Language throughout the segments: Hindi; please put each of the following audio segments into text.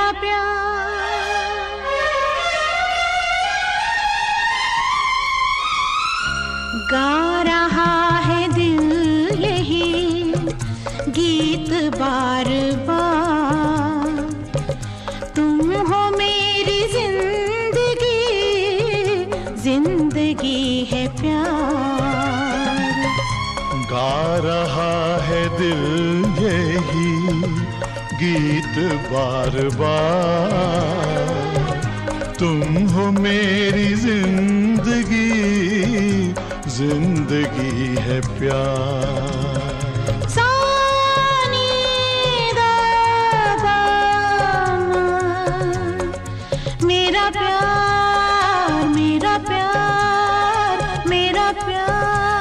प्यार। गा रहा है दिल यही गीत बार बार, तुम हो मेरी जिंदगी, जिंदगी है प्यार। गा रहा है दिल यही गीत बार बार, तुम हो मेरी जिंदगी, जिंदगी है प्यार। सानी दा गा मा, मेरा प्यार, मेरा प्यार, मेरा प्यार।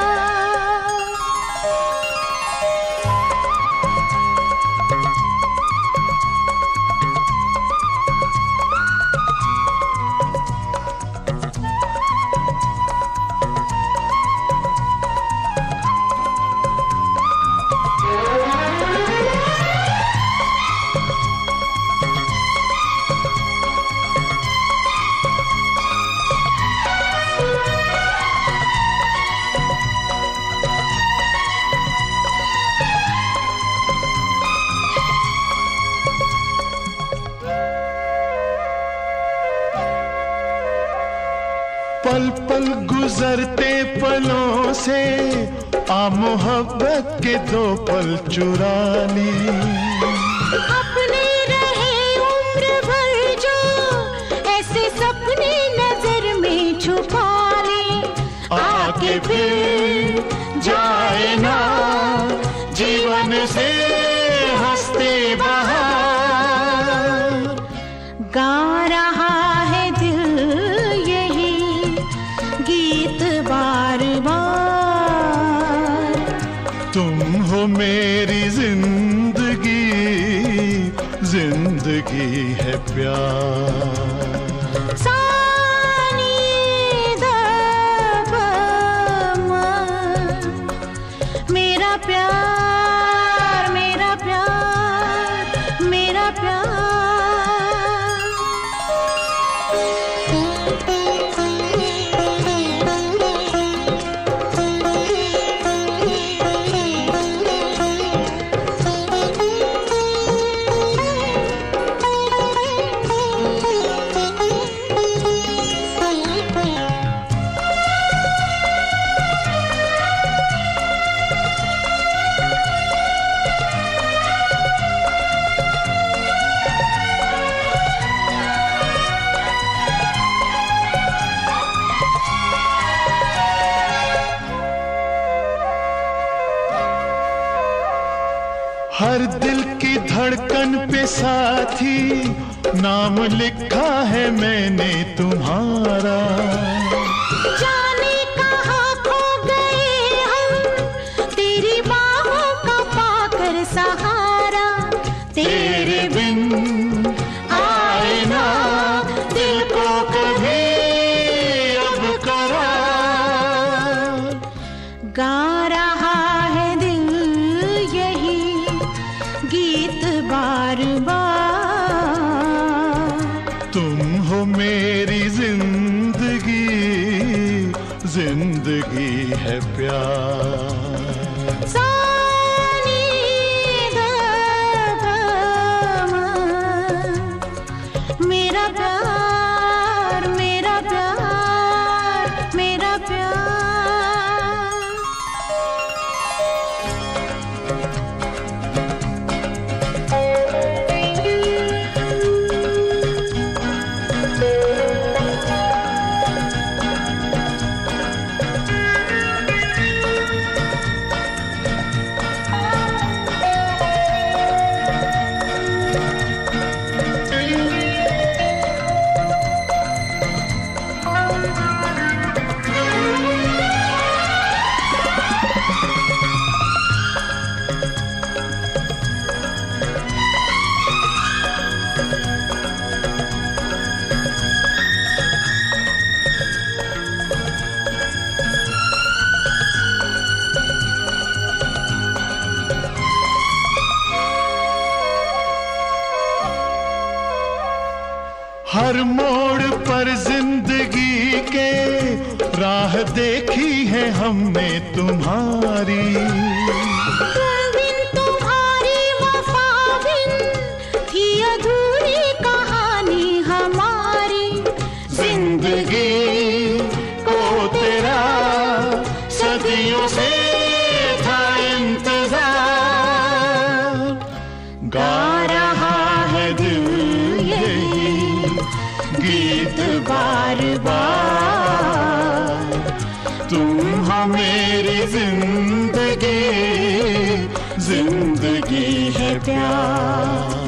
पल पल गुजरते पलों से आ मोहब्बत के दो पल चुरा ली, अपने रहे उम्र भर जो ऐसे सपने नजर में छुपा ले, आके फिर जाए ना जीवन से हंसते बहार। गा रहा है दिल यही गीत बार बार, तुम हो मेरी जिंदगी, जिंदगी है प्यार। सानी दा गा मा, मेरा प्यार, मेरा प्यार, मेरा प्यार। हर दिल की धड़कन पे साथी नाम लिखा है मैंने तुम्हारा, जाने कहाँ खो गए हम तेरी बाहों का पाकर सहारा, तेरे बिन आए ना दिल को कभी अब करार। गा रहा है दिल यही गीत बार बार, तुम हो मेरी जिंदगी, जिंदगी है प्यार। सानी दा गा मा, मेरा प्यार, मेरा प्यार, मेरा प्यार। हर मोड़ पर जिंदगी के राह देखी है हमने तुम्हारी। बिन तुम्हारी वफा बिन थी अधूरी कहानी हमारी। जिंदगी को तेरा सदियों से था इंतजार। गा रहा है दिल यही गीत बार बार। तुम हो मेरी जिंदगी, जिंदगी है प्यार।